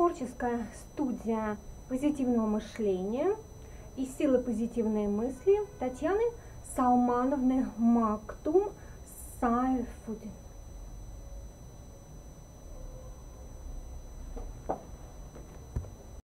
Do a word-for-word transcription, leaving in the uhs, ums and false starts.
творческая студия позитивного мышления и силы позитивной мысли Татьяны Салмановны Мактум Сайфудин.